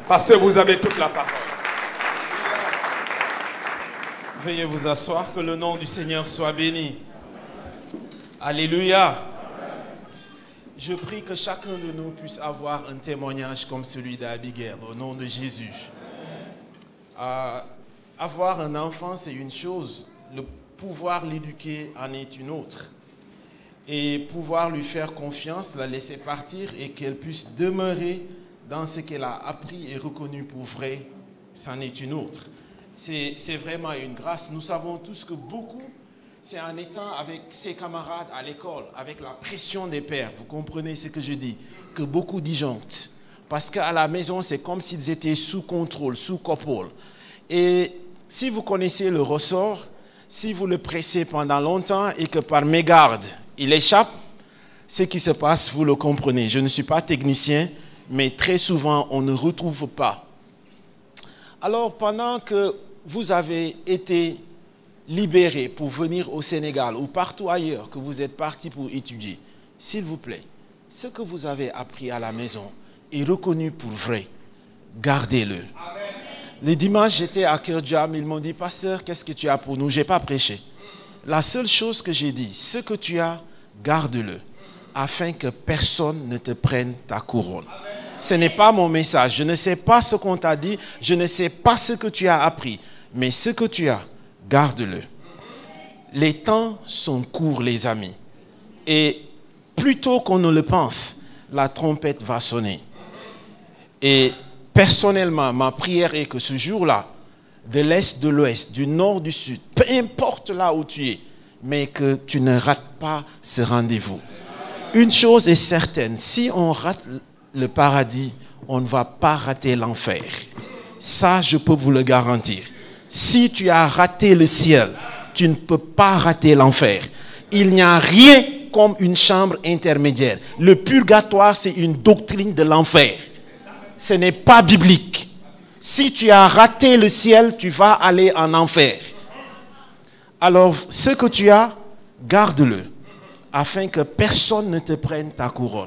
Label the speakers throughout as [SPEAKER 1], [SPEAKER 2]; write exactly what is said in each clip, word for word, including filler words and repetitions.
[SPEAKER 1] Pasteur, vous avez toute la parole.
[SPEAKER 2] Veuillez vous asseoir, que le nom du Seigneur soit béni. Alléluia. Je prie que chacun de nous puisse avoir un témoignage comme celui d'Abigail, au nom de Jésus. Euh, avoir un enfant, c'est une chose. Le pouvoir l'éduquer en est une autre. Et pouvoir lui faire confiance, la laisser partir et qu'elle puisse demeurer dans ce qu'elle a appris et reconnu pour vrai, c'en est une autre. C'est vraiment une grâce. Nous savons tous que beaucoup, c'est en étant avec ses camarades à l'école, avec la pression des pères, vous comprenez ce que je dis, que beaucoup disjonctent. Parce qu'à la maison, c'est comme s'ils étaient sous contrôle, sous copole. Et si vous connaissez le ressort, si vous le pressez pendant longtemps et que par mégarde, il échappe, ce qui se passe, vous le comprenez. Je ne suis pas technicien, mais très souvent, on ne retrouve pas. Alors, pendant que vous avez été libéré pour venir au Sénégal ou partout ailleurs que vous êtes parti pour étudier, s'il vous plaît, ce que vous avez appris à la maison est reconnu pour vrai. Gardez-le. Le dimanche, j'étais à Kerjam, ils m'ont dit, pasteur, qu'est-ce que tu as pour nous? Je n'ai pas prêché. La seule chose que j'ai dit, ce que tu as, garde-le, afin que personne ne te prenne ta couronne. Ce n'est pas mon message. Je ne sais pas ce qu'on t'a dit. Je ne sais pas ce que tu as appris. Mais ce que tu as, garde-le. Les temps sont courts, les amis. Et plus tôt qu'on ne le pense, la trompette va sonner. Et personnellement, ma prière est que ce jour-là, de l'est, de l'ouest, du nord, du sud, peu importe là où tu es, mais que tu ne rates pas ce rendez-vous. Une chose est certaine, si on rate le paradis, on ne va pas rater l'enfer. Ça, je peux vous le garantir. Si tu as raté le ciel, tu ne peux pas rater l'enfer. Il n'y a rien comme une chambre intermédiaire. Le purgatoire, c'est une doctrine de l'enfer. Ce n'est pas biblique. Si tu as raté le ciel, tu vas aller en enfer. Alors, ce que tu as, garde-le, afin que personne ne te prenne ta couronne.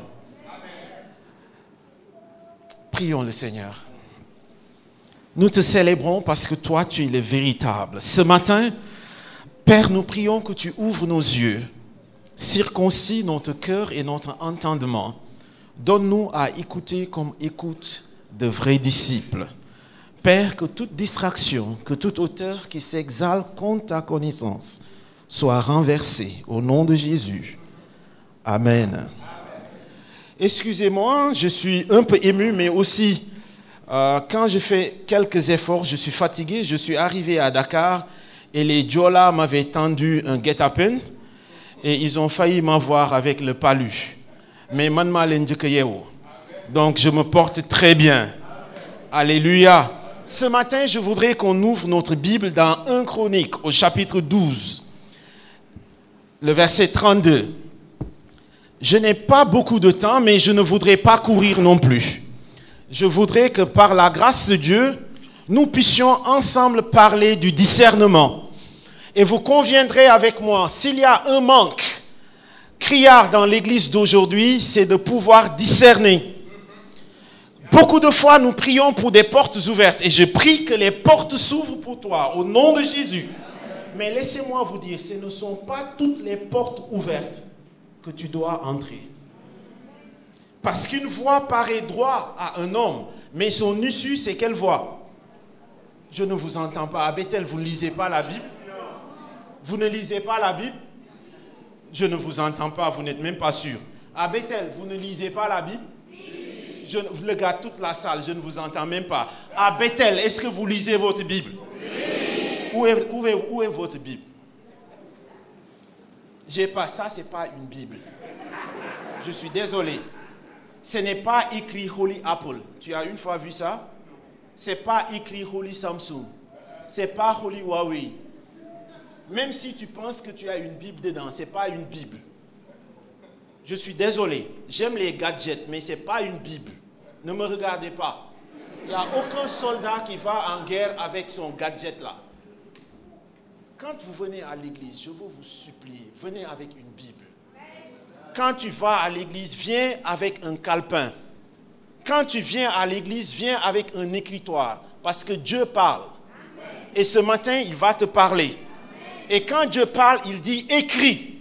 [SPEAKER 2] Prions le Seigneur. Nous te célébrons parce que toi, tu es le véritable. Ce matin, Père, nous prions que tu ouvres nos yeux, circoncis notre cœur et notre entendement. Donne-nous à écouter comme écoute de vrais disciples. Père, que toute distraction, que tout auteur qui s'exalte contre ta connaissance soit renversé au nom de Jésus. Amen. Excusez-moi, je suis un peu ému, mais aussi, euh, quand je fais quelques efforts, je suis fatigué. Je suis arrivé à Dakar et les Diola m'avaient tendu un guet-apens et ils ont failli m'avoir avec le palu. Mais manma len jëkk yeewu. Donc je me porte très bien. Alléluia. Ce matin, je voudrais qu'on ouvre notre Bible dans un Chronique, au chapitre douze, le verset trente-deux. Je n'ai pas beaucoup de temps, mais je ne voudrais pas courir non plus. Je voudrais que par la grâce de Dieu, nous puissions ensemble parler du discernement. Et vous conviendrez avec moi, s'il y a un manque criard dans l'église d'aujourd'hui, c'est de pouvoir discerner. Beaucoup de fois, nous prions pour des portes ouvertes. Et je prie que les portes s'ouvrent pour toi, au nom de Jésus. Mais laissez-moi vous dire, ce ne sont pas toutes les portes ouvertes que tu dois entrer. Parce qu'une voie paraît droit à un homme, mais son issue, c'est quelle voie? Je ne vous entends pas. À Bethel, vous ne lisez pas la Bible? Vous ne lisez pas la Bible? Je ne vous entends pas, vous n'êtes même pas sûr. À Bethel, vous ne lisez pas la Bible? Je le gars, toute la salle, je ne vous entends même pas. À Bethel, est-ce que vous lisez votre Bible? Oui. Où est, où est, où est votre Bible? J'ai pas, ça c'est pas une Bible. Je suis désolé. Ce n'est pas écrit Holy Apple. Tu as une fois vu ça? C'est pas écrit Holy Samsung. C'est pas Holy Huawei. Même si tu penses que tu as une Bible dedans, c'est pas une Bible. Je suis désolé. J'aime les gadgets, mais c'est pas une Bible. Ne me regardez pas. Il n'y a aucun soldat qui va en guerre avec son gadget là. Quand vous venez à l'église, je veux vous supplier, venez avec une Bible. Quand tu vas à l'église, viens avec un calepin. quand tu viens à l'église, viens avec un écritoire. Parce que Dieu parle. Et ce matin, il va te parler. Et quand Dieu parle, il dit écris.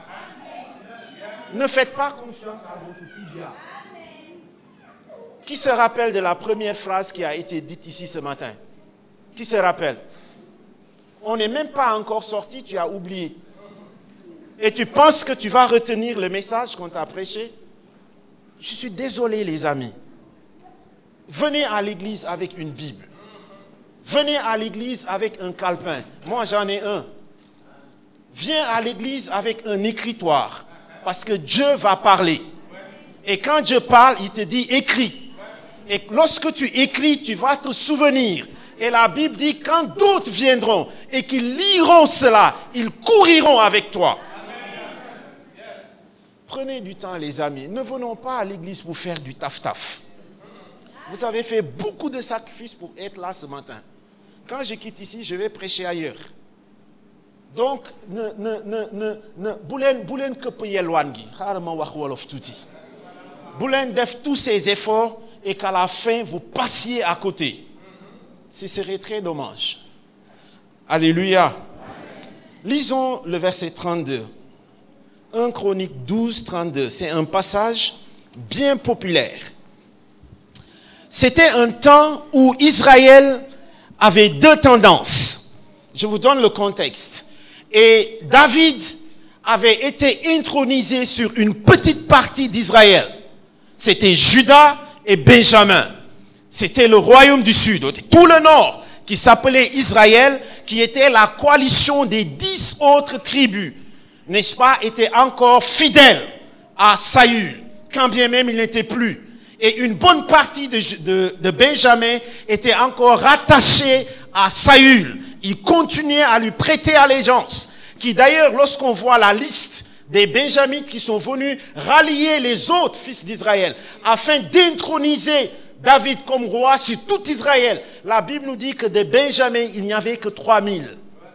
[SPEAKER 2] Ne faites pas confiance à votre tibia. Qui se rappelle de la première phrase qui a été dite ici ce matin? Qui se rappelle? On n'est même pas encore sorti, tu as oublié. Et tu penses que tu vas retenir le message qu'on t'a prêché? Je suis désolé les amis. Venez à l'église avec une Bible. Venez à l'église avec un calepin. Moi j'en ai un. Viens à l'église avec un écritoire. Parce que Dieu va parler. Et quand Dieu parle, il te dit écris. Et lorsque tu écris, tu vas te souvenir. Et la Bible dit, quand d'autres viendront et qu'ils liront cela, ils couriront avec toi. Prenez du temps, les amis. Ne venons pas à l'église pour faire du taf-taf. Vous avez fait beaucoup de sacrifices pour être là ce matin. Quand je quitte ici, je vais prêcher ailleurs. Donc, ne, ne, ne, ne, ne, boulen, boulen que payer loangi. Boulen def tous ces efforts et qu'à la fin, vous passiez à côté. Ce serait très dommage. Alléluia. Lisons le verset trente-deux. un Chronique douze, trente-deux. C'est un passage bien populaire. C'était un temps où Israël avait deux tendances. Je vous donne le contexte. Et David avait été intronisé sur une petite partie d'Israël. C'était Juda et Benjamin. C'était le royaume du sud. Tout le nord, qui s'appelait Israël, qui était la coalition des dix autres tribus, n'est-ce pas, était encore fidèle à Saül, quand bien même il n'était plus. Et une bonne partie de, de, de Benjamin était encore rattachée à Saül. Il continuait à lui prêter allégeance. Qui d'ailleurs, lorsqu'on voit la liste des Benjamites qui sont venus rallier les autres fils d'Israël, afin d'introniser David comme roi sur tout Israël, la Bible nous dit que des Benjamins, il n'y avait que trois mille.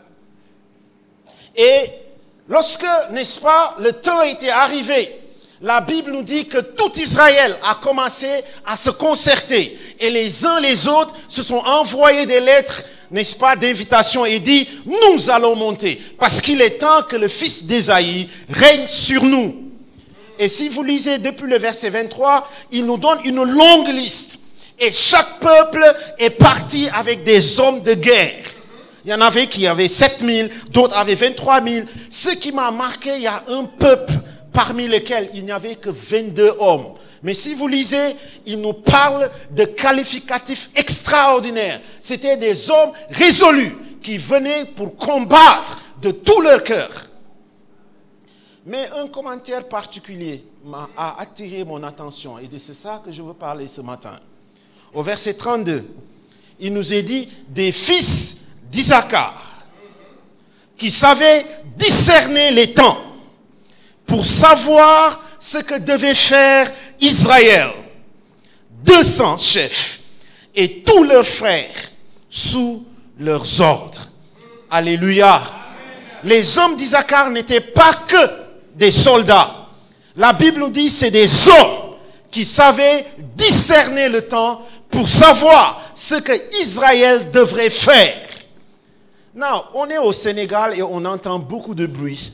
[SPEAKER 2] Et lorsque, n'est-ce pas, le temps était arrivé, la Bible nous dit que tout Israël a commencé à se concerter. Et les uns les autres se sont envoyés des lettres, n'est-ce pas, d'invitation et dit, nous allons monter. Parce qu'il est temps que le fils d'Ésaïe règne sur nous. Et si vous lisez depuis le verset vingt-trois, il nous donne une longue liste. Et chaque peuple est parti avec des hommes de guerre. Il y en avait qui avaient sept mille, d'autres avaient vingt-trois mille. Ce qui m'a marqué, il y a un peuple parmi lesquels il n'y avait que vingt-deux hommes. Mais si vous lisez, il nous parle de qualificatifs extraordinaires. C'était des hommes résolus qui venaient pour combattre de tout leur cœur. Mais un commentaire particulier a attiré mon attention et c'est ça que je veux parler ce matin. Au verset trente-deux, il nous est dit des fils d'Issachar qui savaient discerner les temps pour savoir ce que devait faire Israël. deux cents chefs et tous leurs frères sous leurs ordres. Alléluia. Les hommes d'Issachar n'étaient pas que des soldats. La Bible nous dit que c'est des hommes qui savaient discerner le temps pour savoir ce que Israël devrait faire. Non, on est au Sénégal et on entend beaucoup de bruit.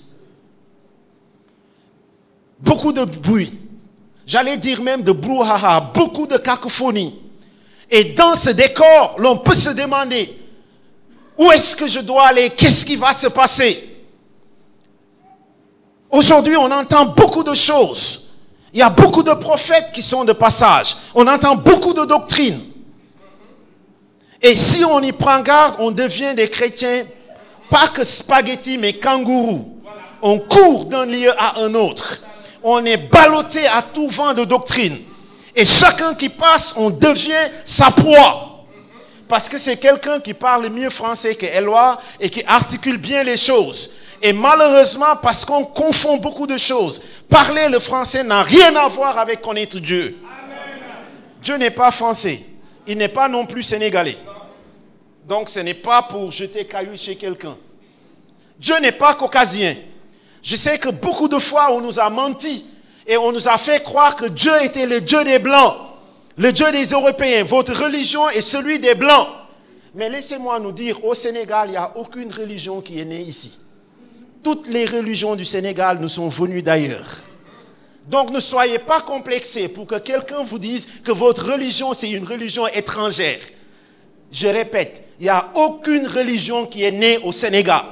[SPEAKER 2] Beaucoup de bruit. J'allais dire même de brouhaha, beaucoup de cacophonie. Et dans ce décor, l'on peut se demander, où est-ce que je dois aller? Qu'est-ce qui va se passer? Aujourd'hui, on entend beaucoup de choses. Il y a beaucoup de prophètes qui sont de passage. On entend beaucoup de doctrines. Et si on y prend garde, on devient des chrétiens, pas que spaghetti, mais kangourou. On court d'un lieu à un autre. On est ballotté à tout vent de doctrine. Et chacun qui passe, on devient sa proie. Parce que c'est quelqu'un qui parle mieux français que Éloi et qui articule bien les choses. Et malheureusement, parce qu'on confond beaucoup de choses, parler le français n'a rien à voir avec connaître Dieu. Dieu n'est pas français. Il n'est pas non plus sénégalais. Donc ce n'est pas pour jeter caillou chez quelqu'un. Dieu n'est pas caucasien. Je sais que beaucoup de fois, on nous a menti et on nous a fait croire que Dieu était le Dieu des Blancs. le Dieu des Européens, votre religion est celui des Blancs. Mais laissez-moi nous dire, au Sénégal, il n'y a aucune religion qui est née ici. Toutes les religions du Sénégal nous sont venues d'ailleurs. Donc ne soyez pas complexés pour que quelqu'un vous dise que votre religion, c'est une religion étrangère. Je répète, il n'y a aucune religion qui est née au Sénégal.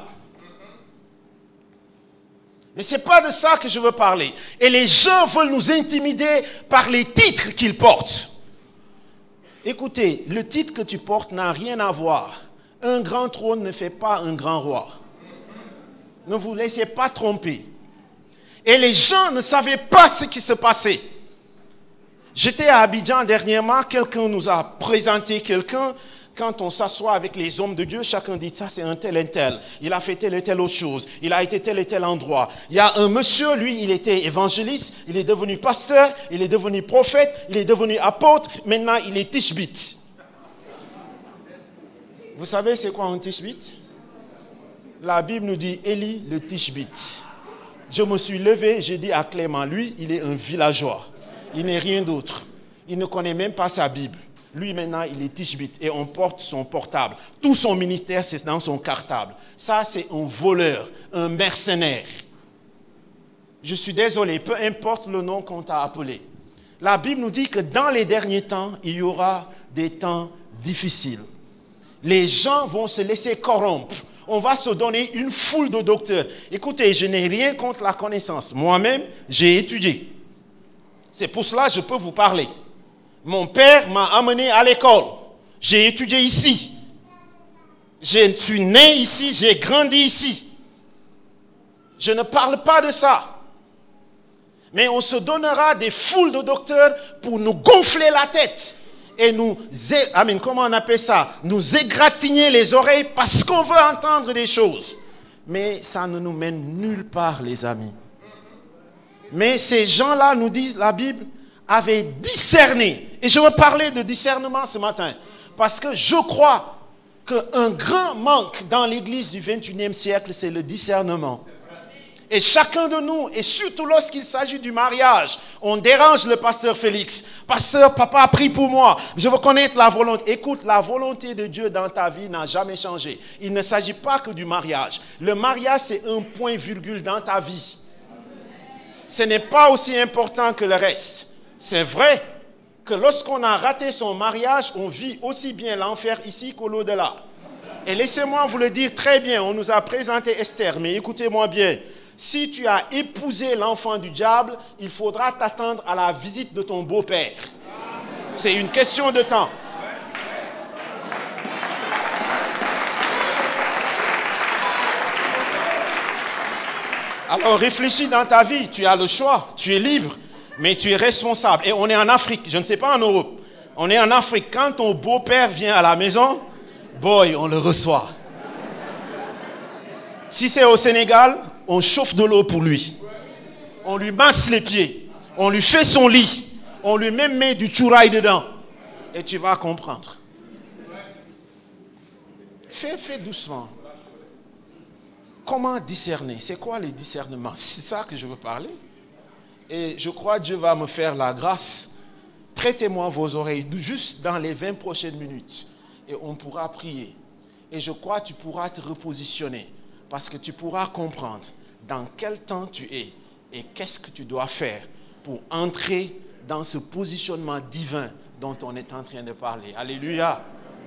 [SPEAKER 2] Mais ce n'est pas de ça que je veux parler. Et les gens veulent nous intimider par les titres qu'ils portent. Écoutez, le titre que tu portes n'a rien à voir. Un grand trône ne fait pas un grand roi. Ne vous laissez pas tromper. Et les gens ne savaient pas ce qui se passait. J'étais à Abidjan dernièrement, quelqu'un nous a présenté quelqu'un. Quand on s'assoit avec les hommes de Dieu, chacun dit ça, c'est un tel et tel. Il a fait telle et telle autre chose. Il a été tel et tel endroit. Il y a un monsieur, lui, il était évangéliste. Il est devenu pasteur. Il est devenu prophète. Il est devenu apôtre. Maintenant, il est tishbit. Vous savez c'est quoi un tishbit? La Bible nous dit Élie le tishbit. Je me suis levé, j'ai dit à Clément, lui, il est un villageois. Il n'est rien d'autre. Il ne connaît même pas sa Bible. Lui, maintenant, il est tishbit et on porte son portable. Tout son ministère, c'est dans son cartable. Ça, c'est un voleur, un mercenaire. Je suis désolé, peu importe le nom qu'on t'a appelé. La Bible nous dit que dans les derniers temps, il y aura des temps difficiles. Les gens vont se laisser corrompre. On va se donner une foule de docteurs. Écoutez, je n'ai rien contre la connaissance. Moi-même, j'ai étudié. C'est pour cela que je peux vous parler. Mon père m'a amené à l'école. J'ai étudié ici. Je suis né ici, j'ai grandi ici. Je ne parle pas de ça. Mais on se donnera des foules de docteurs pour nous gonfler la tête. Et nous, amen, comment on appelle ça? Nous égratigner les oreilles parce qu'on veut entendre des choses. Mais ça ne nous mène nulle part, les amis. Mais ces gens-là, nous disent, la Bible, avaient discerné. Et je veux parler de discernement ce matin. Parce que je crois qu'un grand manque dans l'église du vingt et unième siècle, c'est le discernement. Et chacun de nous, et surtout lorsqu'il s'agit du mariage, on dérange le pasteur Félix. Pasteur, papa a prié pour moi. Je veux connaître la volonté. Écoute, la volonté de Dieu dans ta vie n'a jamais changé. Il ne s'agit pas que du mariage. Le mariage, c'est un point virgule dans ta vie. Ce n'est pas aussi important que le reste. C'est vrai que lorsqu'on a raté son mariage, on vit aussi bien l'enfer ici qu'au l'au-delà. Et laissez-moi vous le dire très bien, on nous a présenté Esther, mais écoutez-moi bien. Si tu as épousé l'enfant du diable, il faudra t'attendre à la visite de ton beau-père. C'est une question de temps. Alors réfléchis dans ta vie, tu as le choix, tu es libre, mais tu es responsable. Et on est en Afrique, je ne sais pas en Europe. On est en Afrique, quand ton beau-père vient à la maison, boy, on le reçoit. Si c'est au Sénégal, on chauffe de l'eau pour lui. On lui masse les pieds. On lui fait son lit. On lui même met du chouraï dedans. Et tu vas comprendre. Fais, fais doucement. Comment discerner? C'est quoi les discernements? C'est ça que je veux parler. Et je crois que Dieu va me faire la grâce. Prêtez-moi vos oreilles juste dans les vingt prochaines minutes. Et on pourra prier. Et je crois que tu pourras te repositionner. Parce que tu pourras comprendre dans quel temps tu es et qu'est-ce que tu dois faire pour entrer dans ce positionnement divin dont on est en train de parler. Alléluia.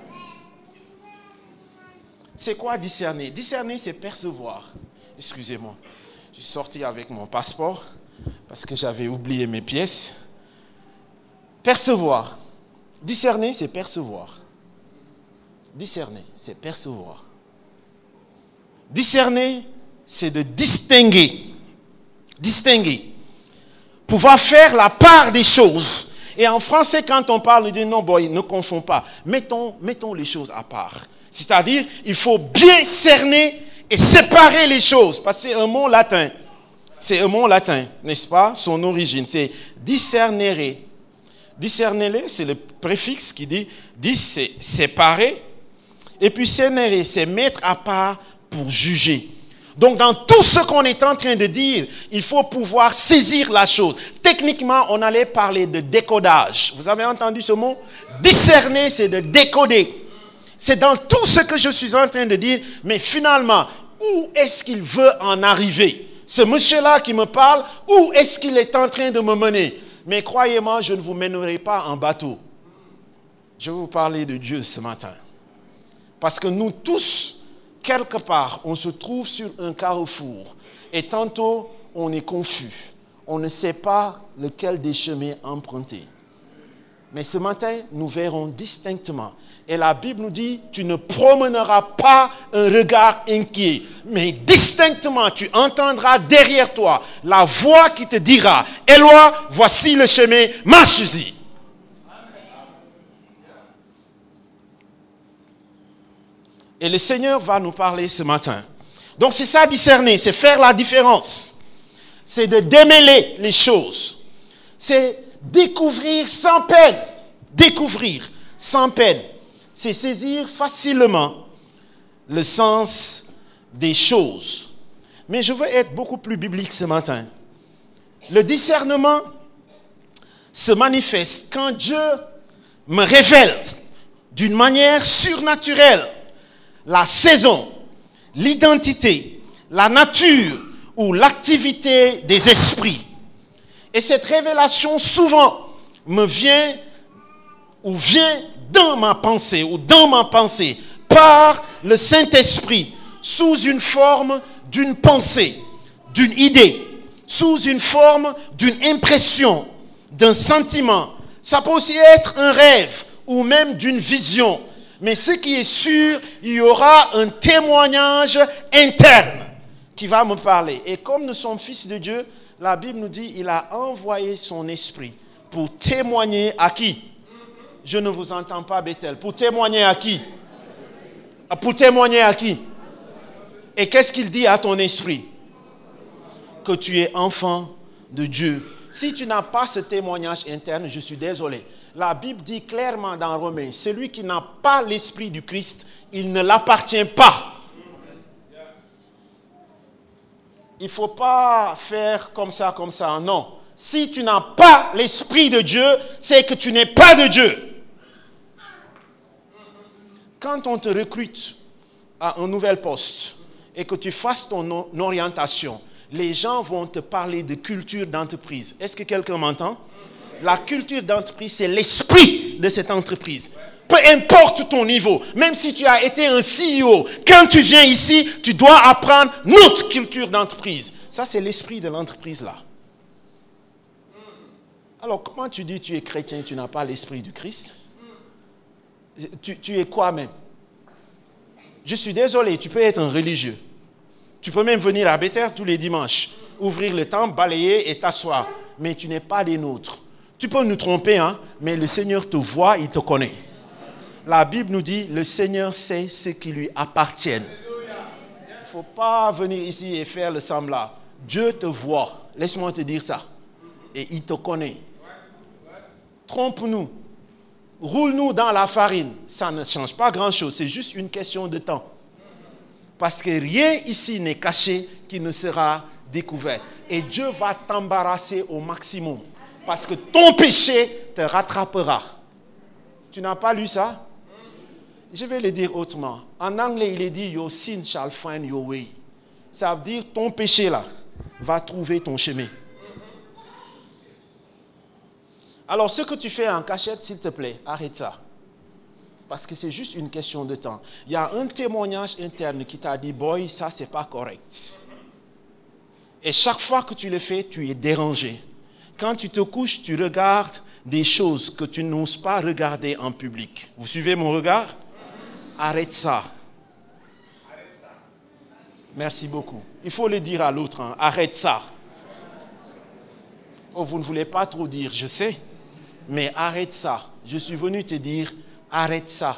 [SPEAKER 2] C'est quoi discerner? Discerner, c'est percevoir. Excusez-moi, je suis sorti avec mon passeport parce que j'avais oublié mes pièces. Percevoir. Discerner, c'est percevoir. Discerner, c'est percevoir. Discerner, c'est de distinguer. Distinguer. Pouvoir faire la part des choses. Et en français, quand on parle, on dit non, boy, ne confonds pas. Mettons, mettons les choses à part. C'est-à-dire, il faut bien cerner et séparer les choses. Parce que c'est un mot latin. C'est un mot latin, n'est-ce pas? Son origine, c'est discernere. Discernere, c'est le préfixe qui dit dis, c'est séparer. Et puis cernere, c'est mettre à part pour juger. Donc, dans tout ce qu'on est en train de dire, il faut pouvoir saisir la chose.
[SPEAKER 1] techniquement, on allait parler de décodage. Vous avez entendu ce mot? Discerner, c'est de décoder. C'est dans tout ce que je suis en train de dire, mais finalement, où est-ce qu'il veut en arriver? Ce monsieur-là qui me parle, où est-ce qu'il est en train de me mener? Mais croyez-moi, je ne vous mènerai pas en bateau. Je vais vous parler de Dieu ce matin. Parce que nous tous, quelque part, on se trouve sur un carrefour. Et tantôt, on est confus. On ne sait pas lequel des chemins emprunter. Mais ce matin, nous verrons distinctement. Et la Bible nous dit, tu ne promèneras pas un regard inquiet, mais distinctement, tu entendras derrière toi la voix qui te dira, Éloi, voici le chemin, marche-y. Et le Seigneur va nous parler ce matin. Donc c'est ça discerner, c'est faire la différence. C'est de démêler les choses. C'est découvrir sans peine. Découvrir sans peine. C'est saisir facilement le sens des choses. Mais je veux être beaucoup plus biblique ce matin. Le discernement se manifeste quand Dieu me révèle d'une manière surnaturelle la saison, l'identité, la nature ou l'activité des esprits. Et cette révélation souvent me vient ou vient dans ma pensée ou dans ma pensée par le Saint-Esprit sous une forme d'une pensée, d'une idée, sous une forme d'une impression, d'un sentiment. Ça peut aussi être un rêve ou même d'une vision. Mais ce qui est sûr, il y aura un témoignage interne qui va me parler. Et comme nous sommes fils de Dieu, la Bible nous dit qu'il a envoyé son esprit pour témoigner à qui? Je ne vous entends pas, Bethel. Pour témoigner à qui? Pour témoigner à qui? Et qu'est-ce qu'il dit à ton esprit? Que tu es enfant de Dieu. Si tu n'as pas ce témoignage interne, je suis désolé. La Bible dit clairement dans Romains, celui qui n'a pas l'esprit du Christ, il ne l'appartient pas. Il ne faut pas faire comme ça, comme ça, non. Si tu n'as pas l'esprit de Dieu, c'est que tu n'es pas de Dieu. Quand on te recrute à un nouvel poste et que tu fasses ton orientation, les gens vont te parler de culture d'entreprise. Est-ce que quelqu'un m'entend? La culture d'entreprise, c'est l'esprit de cette entreprise. Peu importe ton niveau, même si tu as été un C E O, quand tu viens ici, tu dois apprendre notre culture d'entreprise. Ça, c'est l'esprit de l'entreprise là. Alors, comment tu dis tu es chrétien, tu n'as pas l'esprit du Christ? Tu, tu es quoi même? Je suis désolé, tu peux être un religieux. Tu peux même venir à Bethel tous les dimanches, ouvrir le temple, balayer et t'asseoir. Mais tu n'es pas des nôtres. Tu peux nous tromper, hein, mais le Seigneur te voit, il te connaît. La Bible nous dit, le Seigneur sait ce qui lui appartient. Il ne faut pas venir ici et faire le semblant. Dieu te voit. Laisse-moi te dire ça. Et il te connaît. Trompe-nous. Roule-nous dans la farine. Ça ne change pas grand-chose. C'est juste une question de temps. Parce que rien ici n'est caché qui ne sera découvert. Et Dieu va t'embarrasser au maximum. Parce que ton péché te rattrapera. Tu n'as pas lu ça? Je vais le dire autrement. En anglais, il est dit, your sin shall find your way. Ça veut dire, ton péché là va trouver ton chemin. Alors, ce que tu fais en cachette, s'il te plaît, arrête ça. Parce que c'est juste une question de temps. Il y a un témoignage interne qui t'a dit, boy, ça, c'est pas correct. Et chaque fois que tu le fais, tu es dérangé. Quand tu te couches, tu regardes des choses que tu n'oses pas regarder en public. Vous suivez mon regard? Arrête ça. Merci beaucoup. Il faut le dire à l'autre. Hein. Arrête ça. Oh, vous ne voulez pas trop dire, je sais. Mais arrête ça. Je suis venu te dire, arrête ça.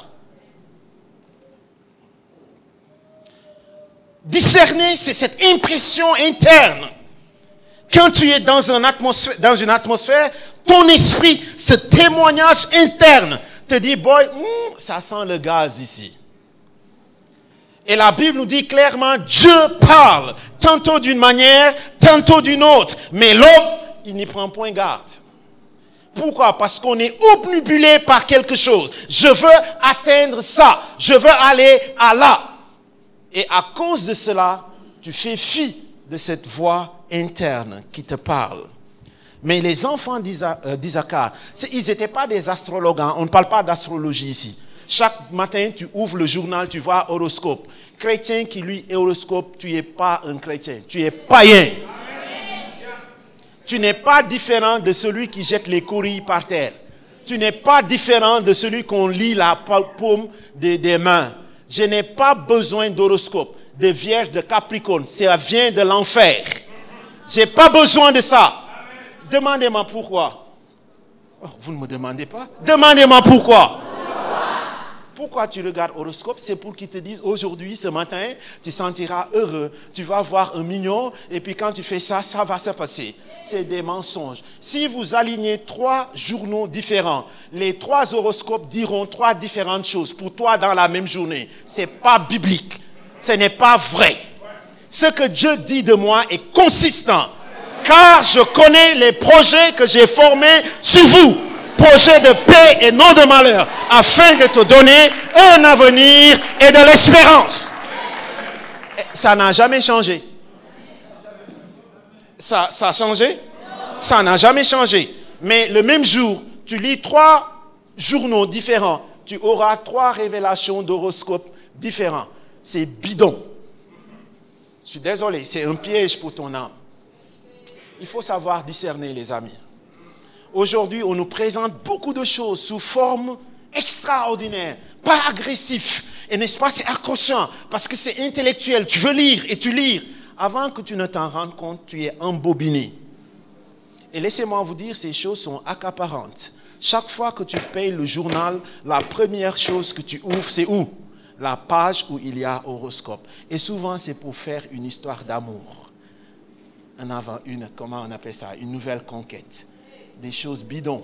[SPEAKER 1] Discerner, c'est cette impression interne. Quand tu es dans, un atmosphère, dans une atmosphère, ton esprit, ce témoignage interne, te dit, boy, mm, ça sent le gaz ici. Et la Bible nous dit clairement, Dieu parle, tantôt d'une manière, tantôt d'une autre. Mais l'homme, il n'y prend point garde. Pourquoi? Parce qu'on est obnubilé par quelque chose. Je veux atteindre ça. Je veux aller à là. Et à cause de cela, tu fais fi de cette voix interne qui te parle. Mais les enfants d'Isaacar, ils n'étaient pas des astrologues. Hein? On ne parle pas d'astrologie ici. Chaque matin, tu ouvres le journal, tu vois horoscope. Chrétien qui lit horoscope, tu n'es pas un chrétien. Tu es païen. Tu n'es pas différent de celui qui jette les courriers par terre. Tu n'es pas différent de celui qu'on lit la paume des, des mains. Je n'ai pas besoin d'horoscope, de Vierge, de Capricorne. Ça vient de l'enfer. Je n'ai pas besoin de ça. Demandez-moi pourquoi. Oh, vous ne me demandez pas? Demandez-moi pourquoi. Pourquoi tu regardes horoscope? C'est pour qu'ils te disent aujourd'hui, ce matin, tu sentiras heureux. Tu vas voir un mignon et puis quand tu fais ça, ça va se passer. C'est des mensonges. Si vous alignez trois journaux différents, les trois horoscopes diront trois différentes choses pour toi dans la même journée. Ce n'est pas biblique. Ce n'est pas vrai. Ce que Dieu dit de moi est consistant. Car je connais les projets que j'ai formés sur vous. Projets de paix et non de malheur. Afin de te donner un avenir et de l'espérance. Ça n'a jamais changé. Ça, ça a changé? Ça n'a jamais changé. Mais le même jour, tu lis trois journaux différents. Tu auras trois révélations d'horoscopes différents. C'est bidon. Je suis désolé, c'est un piège pour ton âme. Il faut savoir discerner, les amis. Aujourd'hui, on nous présente beaucoup de choses sous forme extraordinaire, pas agressif. Et n'est-ce pas, c'est accrochant, parce que c'est intellectuel. Tu veux lire et tu lis. Avant que tu ne t'en rendes compte, tu es embobiné. Et laissez-moi vous dire, ces choses sont accaparantes. Chaque fois que tu payes le journal, la première chose que tu ouvres, c'est où? La page où il y a horoscope. Et souvent, c'est pour faire une histoire d'amour. Un avant, une, comment on appelle ça? Une nouvelle conquête. Des choses bidons.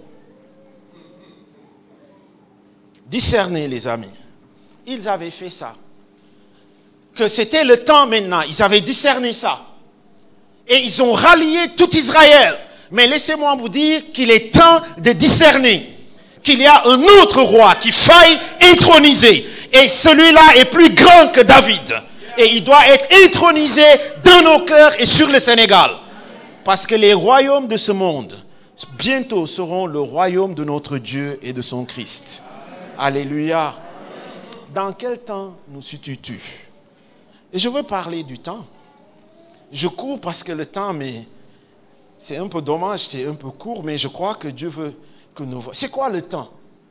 [SPEAKER 1] Discerner, les amis. Ils avaient fait ça. Que c'était le temps maintenant. Ils avaient discerné ça. Et ils ont rallié tout Israël. Mais laissez-moi vous dire qu'il est temps de discerner. Qu'il y a un autre roi qui faille introniser. Et celui-là est plus grand que David. Et il doit être intronisé dans nos cœurs et sur le Sénégal. Parce que les royaumes de ce monde, bientôt seront le royaume de notre Dieu et de son Christ. Alléluia. Dans quel temps nous situes-tu? Et je veux parler du temps. Je cours parce que le temps, mais c'est un peu dommage, c'est un peu court, mais je crois que Dieu veut que nous voyons. C'est quoi le temps?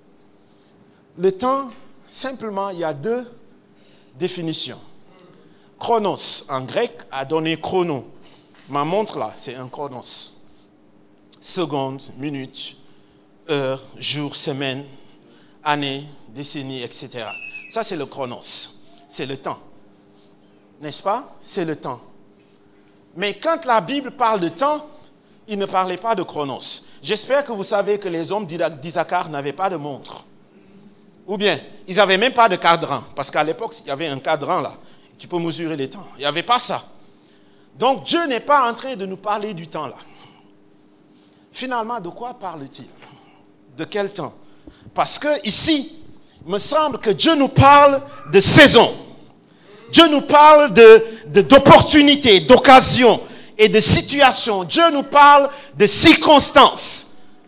[SPEAKER 1] Le temps, simplement, il y a deux définitions. Chronos, en grec, a donné chrono. Ma montre là, c'est un chronos. Seconde, minute, heure, jour, semaine, année, décennie, et cetera. Ça, c'est le chronos. C'est le temps. N'est-ce pas? C'est le temps. Mais quand la Bible parle de temps, il ne parlait pas de chronos. J'espère que vous savez que les hommes d'Isaacar n'avaient pas de montre. Ou bien, ils n'avaient même pas de cadran. Parce qu'à l'époque, il y avait un cadran là. Tu peux mesurer les temps. Il n'y avait pas ça. Donc, Dieu n'est pas en train de nous parler du temps là. Finalement, de quoi parle-t-il? De quel temps? Parce que ici, il me semble que Dieu nous parle de saison. Dieu nous parle de, de, d'opportunités, d'occasions et de situations. Dieu nous parle de circonstances.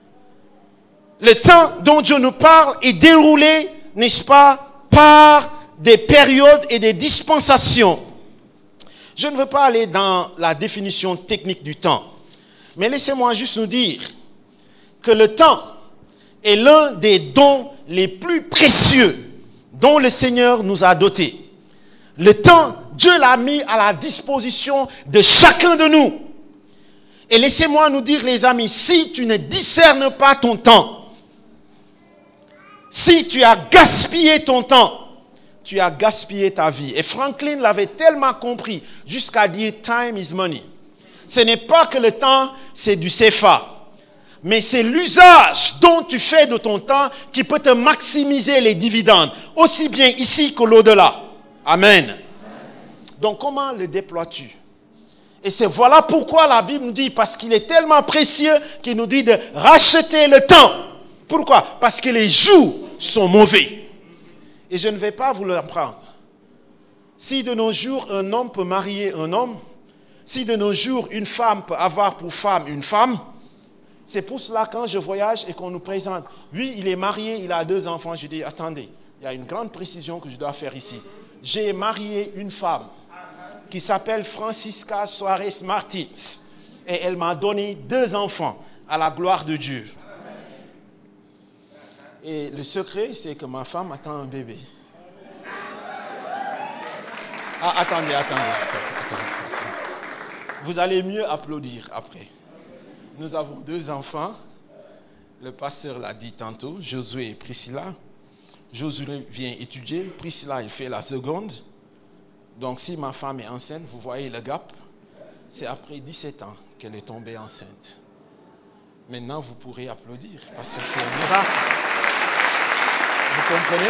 [SPEAKER 1] Le temps dont Dieu nous parle est déroulé, n'est-ce pas, par des périodes et des dispensations. Je ne veux pas aller dans la définition technique du temps, mais laissez-moi juste nous dire que le temps est l'un des dons les plus précieux dont le Seigneur nous a dotés. Le temps, Dieu l'a mis à la disposition de chacun de nous. Et laissez-moi nous dire, les amis, si tu ne discernes pas ton temps, si tu as gaspillé ton temps, tu as gaspillé ta vie. Et Franklin l'avait tellement compris jusqu'à dire « time is money ». Ce n'est pas que le temps, c'est du C F A. Mais c'est l'usage dont tu fais de ton temps qui peut te maximiser les dividendes, aussi bien ici que l'au-delà. Amen. Donc comment le déploies-tu? Et c'est voilà pourquoi la Bible nous dit, parce qu'il est tellement précieux, qu'il nous dit de racheter le temps. Pourquoi? Parce que les jours sont mauvais. Et je ne vais pas vous l'apprendre. Si de nos jours, un homme peut marier un homme, si de nos jours, une femme peut avoir pour femme une femme, c'est pour cela quand je voyage et qu'on nous présente, lui, il est marié, il a deux enfants, je dis, attendez, il y a une grande précision que je dois faire ici. J'ai marié une femme qui s'appelle Francisca Suarez Martins et elle m'a donné deux enfants à la gloire de Dieu. Et le secret, c'est que ma femme attend un bébé. Ah, attendez, attendez, attendez, attendez, attendez. Vous allez mieux applaudir après. Nous avons deux enfants. Le pasteur l'a dit tantôt, Josué et Priscilla. Josué vient étudier, Priscilla il fait la seconde. Donc si ma femme est enceinte, vous voyez le gap, c'est après dix-sept ans qu'elle est tombée enceinte. Maintenant, vous pourrez applaudir parce que c'est un miracle. Vous comprenez?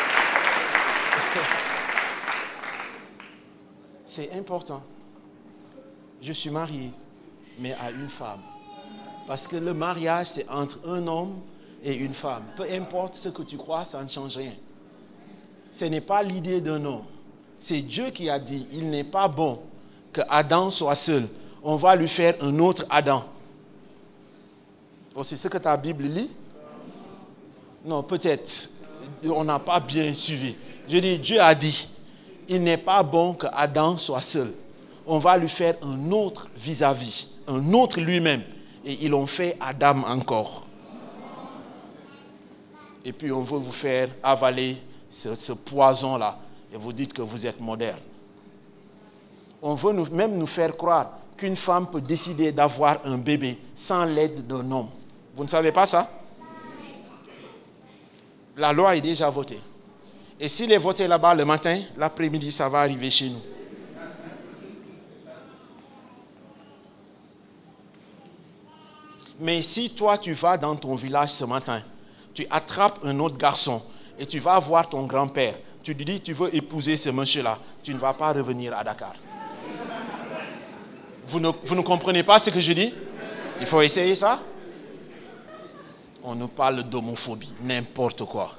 [SPEAKER 1] C'est important. Je suis marié, mais à une femme. Parce que le mariage, c'est entre un homme et une femme. Peu importe ce que tu crois, ça ne change rien. Ce n'est pas l'idée d'un homme. C'est Dieu qui a dit, il n'est pas bon que Adam soit seul. On va lui faire un autre Adam. Oh, c'est ce que ta Bible dit? Non, peut-être. On n'a pas bien suivi. Je dis, Dieu a dit, il n'est pas bon que Adam soit seul. On va lui faire un autre vis-à-vis, un autre lui-même. Et ils l'ont fait Adam encore. Et puis on veut vous faire avaler ce, ce poison-là. Et vous dites que vous êtes moderne. On veut nous, même nous faire croire qu'une femme peut décider d'avoir un bébé sans l'aide d'un homme. Vous ne savez pas ça? La loi est déjà votée. Et s'il est voté là-bas le matin, l'après-midi, ça va arriver chez nous. Mais si toi, tu vas dans ton village ce matin, tu attrapes un autre garçon et tu vas voir ton grand-père, tu lui dis, tu veux épouser ce monsieur-là, tu ne vas pas revenir à Dakar. Vous ne, vous ne comprenez pas ce que je dis? Il faut essayer ça? On nous parle d'homophobie, n'importe quoi.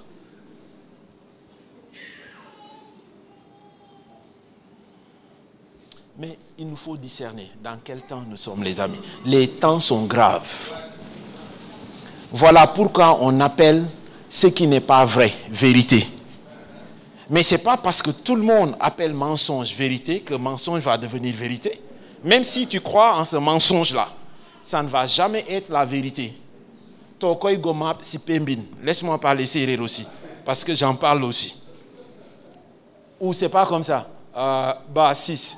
[SPEAKER 1] Mais il nous faut discerner dans quel temps nous sommes, les amis. Les temps sont graves. Voilà pourquoi on appelle ce qui n'est pas vrai, vérité. Mais ce n'est pas parce que tout le monde appelle mensonge vérité que mensonge va devenir vérité. Même si tu crois en ce mensonge-là, ça ne va jamais être la vérité. Laisse-moi parler sérère aussi, parce que j'en parle aussi. Ou c'est pas comme ça. Euh, bah, six.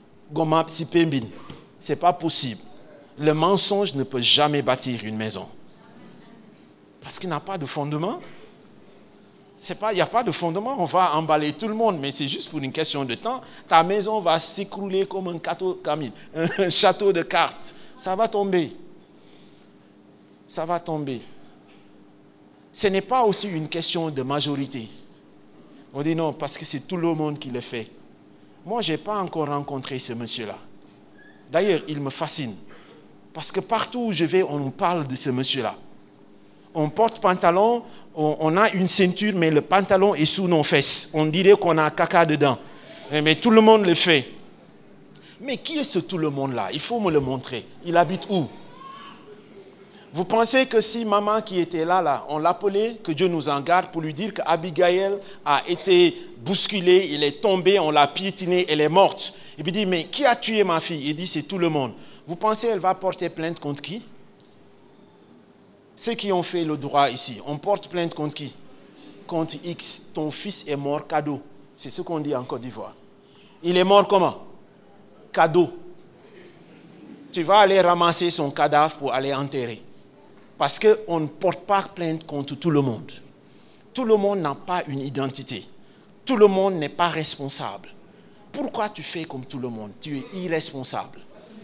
[SPEAKER 1] C'est pas possible. Le mensonge ne peut jamais bâtir une maison. Parce qu'il n'a pas de fondement. C'est pas, il n'y a pas de fondement. On va emballer tout le monde, mais c'est juste pour une question de temps. Ta maison va s'écrouler comme un, cateau, un château de cartes. Ça va tomber. Ça va tomber. Ce n'est pas aussi une question de majorité. On dit non, parce que c'est tout le monde qui le fait. Moi, je n'ai pas encore rencontré ce monsieur-là. D'ailleurs, il me fascine. Parce que partout où je vais, on nous parle de ce monsieur-là. On porte pantalon, on, on a une ceinture, mais le pantalon est sous nos fesses. On dirait qu'on a caca dedans. Mais tout le monde le fait. Mais qui est ce tout le monde-là? Il faut me le montrer. Il habite où? Vous pensez que si maman qui était là, là, on l'appelait, que Dieu nous en garde, pour lui dire qu'Abigail a été bousculée, il est tombé, on l'a piétinée, elle est morte. Et puis il dit, mais qui a tué ma fille? Il dit, c'est tout le monde. Vous pensez qu'elle va porter plainte contre qui? Ceux qui ont fait le droit ici. On porte plainte contre qui? Contre X. Ton fils est mort, cadeau. C'est ce qu'on dit en Côte d'Ivoire. Il est mort comment? Cadeau. Tu vas aller ramasser son cadavre pour aller enterrer. Parce qu'on ne porte pas plainte contre tout le monde. Tout le monde n'a pas une identité. Tout le monde n'est pas responsable. Pourquoi tu fais comme tout le monde? Tu es irresponsable.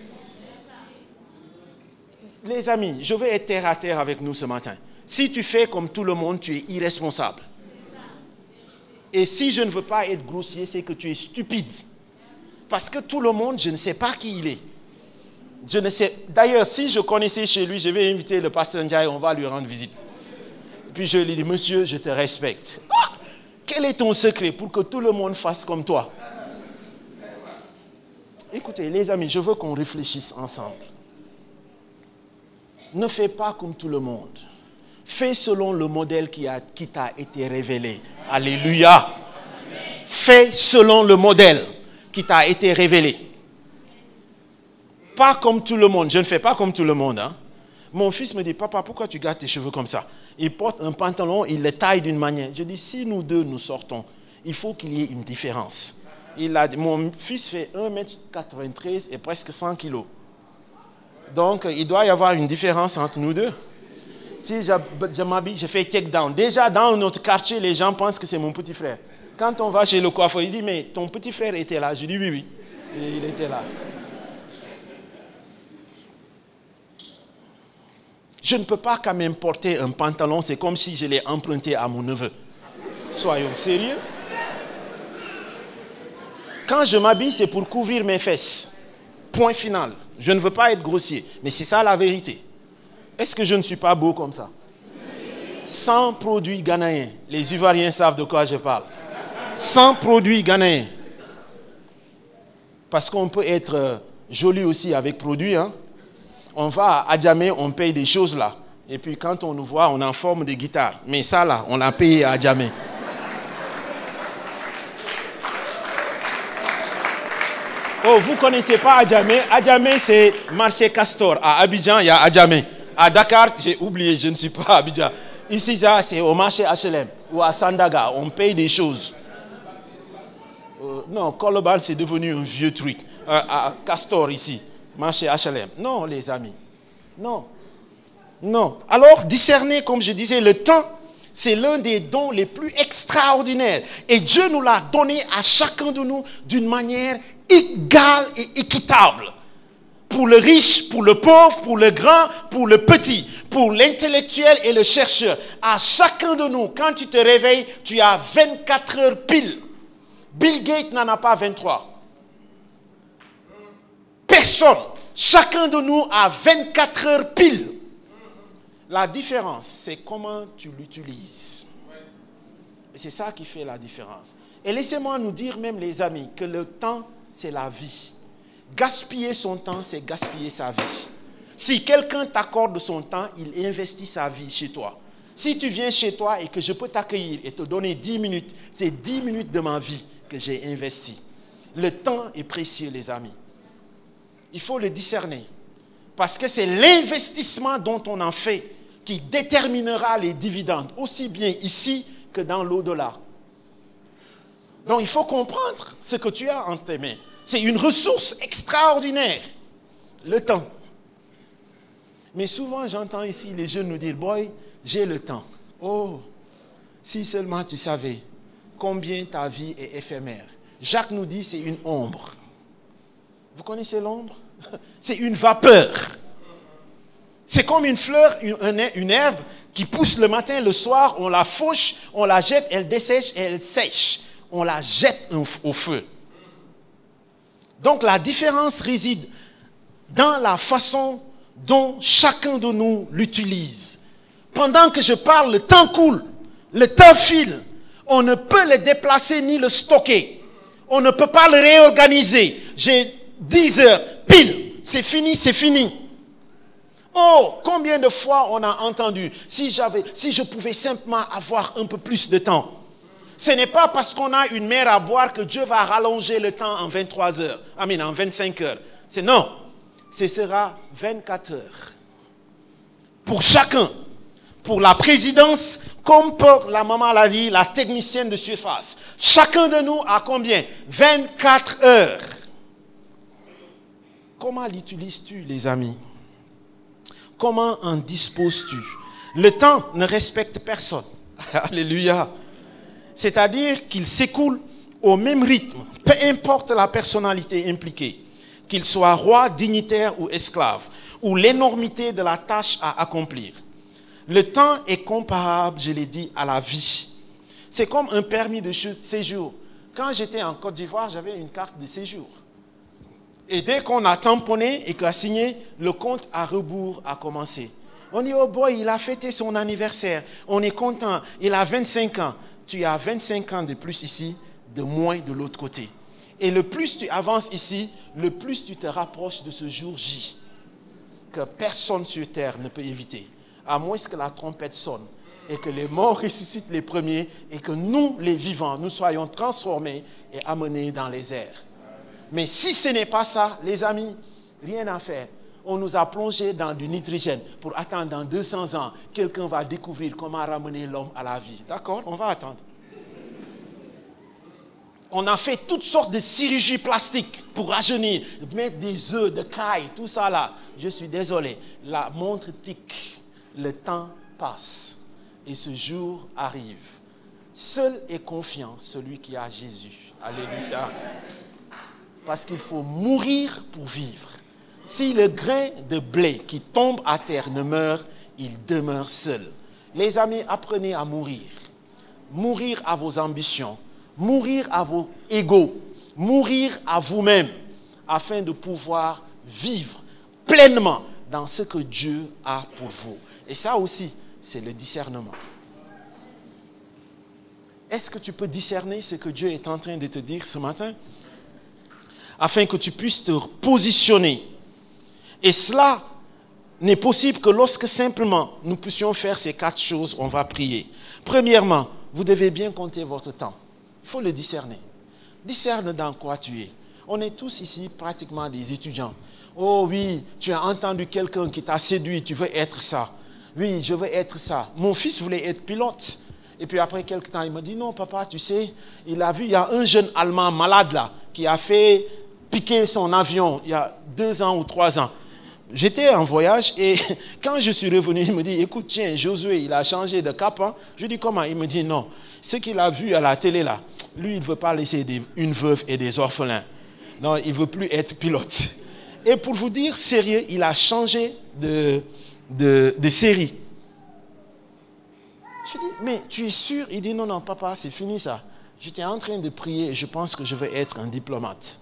[SPEAKER 1] Les amis, je vais être terre à terre avec nous ce matin. Si tu fais comme tout le monde, tu es irresponsable. Et si je ne veux pas être grossier, c'est que tu es stupide. Parce que tout le monde, je ne sais pas qui il est. Je ne sais. D'ailleurs, si je connaissais chez lui, je vais inviter le pasteur Ndiaye, on va lui rendre visite. Puis je lui dis, monsieur, je te respecte. Ah, quel est ton secret pour que tout le monde fasse comme toi? Écoutez, les amis, je veux qu'on réfléchisse ensemble. Ne fais pas comme tout le monde. Fais selon le modèle qui, a, qui t'a été révélé. Alléluia. Fais selon le modèle qui t'a été révélé. Pas comme tout le monde. Je ne fais pas comme tout le monde. Hein. Mon fils me dit, papa, pourquoi tu gardes tes cheveux comme ça? Il porte un pantalon, il les taille d'une manière. Je dis, si nous deux nous sortons, il faut qu'il y ait une différence. Il a, mon fils fait un mètre quatre-vingt-treize et presque cent kilos. Donc, il doit y avoir une différence entre nous deux. Si je, je m'habille, je fais check down. Déjà, dans notre quartier, les gens pensent que c'est mon petit frère. Quand on va chez le coiffeur, il dit, mais ton petit frère était là. Je dis, oui, oui, et il était là. Je ne peux pas quand même porter un pantalon, c'est comme si je l'ai emprunté à mon neveu. Soyons sérieux. Quand je m'habille, c'est pour couvrir mes fesses. Point final. Je ne veux pas être grossier, mais c'est ça la vérité. Est-ce que je ne suis pas beau comme ça? Sans produits ghanéens. Les Ivoiriens savent de quoi je parle. Sans produits ghanéens. Parce qu'on peut être joli aussi avec produits. Hein? On va à Adjamé, on paye des choses là. Et puis quand on nous voit, on est en forme de guitare. Mais ça là, on l'a payé à Adjamé. Oh, vous ne connaissez pas Adjamé? Adjamé, c'est marché Castor. À Abidjan, il y a Adjamé. À Dakar, j'ai oublié, je ne suis pas à Abidjan. Ici, c'est au marché H L M ou à Sandaga. On paye des choses. Euh, non, Koloban, c'est devenu un vieux truc. Euh, à Castor, ici, marché H L M. Non, les amis. Non. Non. Alors, discerner, comme je disais, le temps, c'est l'un des dons les plus extraordinaires. Et Dieu nous l'a donné à chacun de nous d'une manière égale et équitable. Pour le riche, pour le pauvre, pour le grand, pour le petit, pour l'intellectuel et le chercheur. À chacun de nous, quand tu te réveilles, tu as vingt-quatre heures pile. Bill Gates n'en a pas vingt-trois. Personne. Chacun de nous a vingt-quatre heures pile. La différence, c'est comment tu l'utilises. Et c'est ça qui fait la différence. Et laissez-moi nous dire même, les amis, que le temps, c'est la vie. Gaspiller son temps, c'est gaspiller sa vie. Si quelqu'un t'accorde son temps, il investit sa vie chez toi. Si tu viens chez toi et que je peux t'accueillir et te donner dix minutes, c'est dix minutes de ma vie que j'ai investi. Le temps est précieux, les amis. Il faut le discerner. Parce que c'est l'investissement dont on en fait qui déterminera les dividendes, aussi bien ici que dans l'au-delà. Donc il faut comprendre ce que tu as entre tes mains. C'est une ressource extraordinaire, le temps. Mais souvent j'entends ici les jeunes nous dire, boy, j'ai le temps. Oh, si seulement tu savais combien ta vie est éphémère. Jacques nous dit c'est une ombre. Vous connaissez l'ombre? C'est une vapeur. C'est comme une fleur, une, une herbe qui pousse le matin, le soir, on la fauche, on la jette, elle dessèche et elle sèche. On la jette au feu. Donc la différence réside dans la façon dont chacun de nous l'utilise. Pendant que je parle, le temps coule, le temps file. On ne peut le déplacer ni le stocker. On ne peut pas le réorganiser. J'ai dix heures, pile, c'est fini, c'est fini. Oh, combien de fois on a entendu, si j'avais, si je pouvais simplement avoir un peu plus de temps. Ce n'est pas parce qu'on a une mer à boire que Dieu va rallonger le temps en vingt-trois heures, I mean, en vingt-cinq heures. C'est non, ce sera vingt-quatre heures. Pour chacun, pour la présidence, comme pour la maman l'a dit, la technicienne de surface. Chacun de nous a combien? vingt-quatre heures. Comment l'utilises-tu, les amis? Comment en disposes-tu? Le temps ne respecte personne. Alléluia. C'est-à-dire qu'il s'écoule au même rythme, peu importe la personnalité impliquée, qu'il soit roi, dignitaire ou esclave, ou l'énormité de la tâche à accomplir. Le temps est comparable, je l'ai dit, à la vie. C'est comme un permis de séjour. Quand j'étais en Côte d'Ivoire, j'avais une carte de séjour. Et dès qu'on a tamponné et qu'on a signé, le compte à rebours a commencé. On dit, oh boy, il a fêté son anniversaire. On est content. Il a vingt-cinq ans. Tu as vingt-cinq ans de plus ici, de moins de l'autre côté. Et le plus tu avances ici, le plus tu te rapproches de ce jour J, que personne sur terre ne peut éviter, à moins que la trompette sonne et que les morts ressuscitent les premiers et que nous, les vivants, nous soyons transformés et amenés dans les airs. Mais si ce n'est pas ça, les amis, rien à faire. On nous a plongé dans du nitrogène pour attendre dans deux cents ans, quelqu'un va découvrir comment ramener l'homme à la vie. D'accord? On va attendre. On a fait toutes sortes de chirurgies plastiques pour rajeunir, mettre des œufs, de cailles, tout ça là. Je suis désolé, la montre tique, le temps passe et ce jour arrive. Seul est confiant celui qui a Jésus. Alléluia. Parce qu'il faut mourir pour vivre. Si le grain de blé qui tombe à terre ne meurt, il demeure seul. Les amis, apprenez à mourir. Mourir à vos ambitions. Mourir à vos égos, mourir à vous-même, afin de pouvoir vivre pleinement dans ce que Dieu a pour vous. Et ça aussi, c'est le discernement. Est-ce que tu peux discerner ce que Dieu est en train de te dire ce matin? Afin que tu puisses te positionner. Et cela n'est possible que lorsque simplement nous puissions faire ces quatre choses, on va prier. Premièrement, vous devez bien compter votre temps. Il faut le discerner. Discerne dans quoi tu es. On est tous ici pratiquement des étudiants. Oh oui, tu as entendu quelqu'un qui t'a séduit, tu veux être ça. Oui, je veux être ça. Mon fils voulait être pilote. Et puis après quelques temps, il m'a dit, non papa, tu sais, il a vu, il y a un jeune Allemand malade là, qui a fait piquer son avion il y a deux ans ou trois ans. J'étais en voyage et quand je suis revenu, il me dit, écoute, tiens, Josué, il a changé de cap. Hein. Je dis, comment? Il me dit, non, ce qu'il a vu à la télé là, lui, il ne veut pas laisser des, une veuve et des orphelins. Non, il ne veut plus être pilote. Et pour vous dire, sérieux, il a changé de, de, de série. Je dis, mais tu es sûr? Il dit, non, non, papa, c'est fini ça. J'étais en train de prier et je pense que je vais être un diplomate.